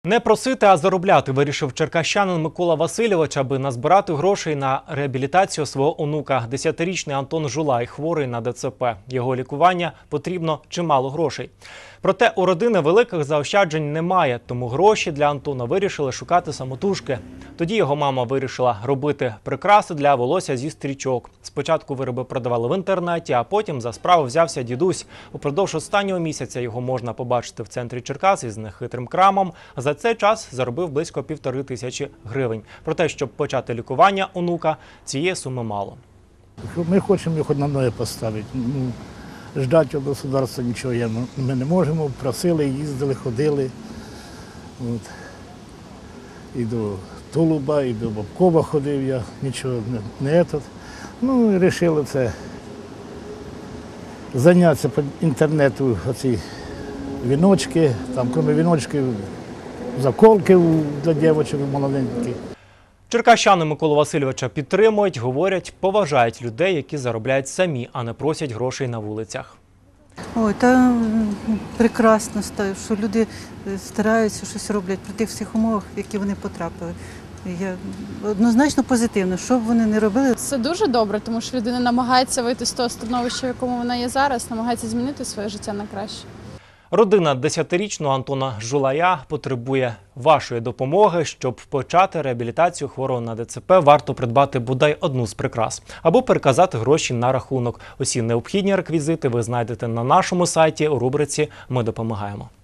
Не просити, а заробляти вирішив черкащанин Микола Васильович, аби назбирати грошей на реабілітацію свого онука. 10-річний Антон Жулай хворий на ДЦП. Його лікування потрібно чимало грошей. Проте у родини великих заощаджень немає, тому гроші для Антона вирішили шукати самотужки. Тоді його мама вирішила робити прикраси для волосся зі стрічок. Спочатку вироби продавали в інтернеті, а потім за справу взявся дідусь. Упродовж останнього місяця його можна побачити в центрі Черкас із нехитрим крамом. За цей час заробив близько 1500 гривень. Проте, щоб почати лікування онука, цієї суми мало. Ми хочемо його на ноги поставити. Ждати від государства нічого ми не можемо. Просили, їздили, ходили. І до Тулуба, і до Бабкова ходив я, нічого не тут. Ну і вирішили це зайнятися по інтернету, оці віночки, там крім віночків, заколки для дівчат молоденьких. Черкащани Миколу Васильовича підтримують, говорять, поважають людей, які заробляють самі, а не просять грошей на вулицях. Ой, та прекрасно, що люди стараються, щось роблять при тих всіх умовах, в які вони потрапили. Я однозначно позитивно, що б вони не робили. Це дуже добре, тому що людина намагається вийти з того становища, в якому вона є зараз, намагається змінити своє життя на краще. Родина 10-річного Антона Жулая потребує вашої допомоги. Щоб почати реабілітацію хворого на ДЦП, варто придбати бодай одну з прикрас або переказати гроші на рахунок. Усі необхідні реквізити ви знайдете на нашому сайті у рубриці «Ми допомагаємо».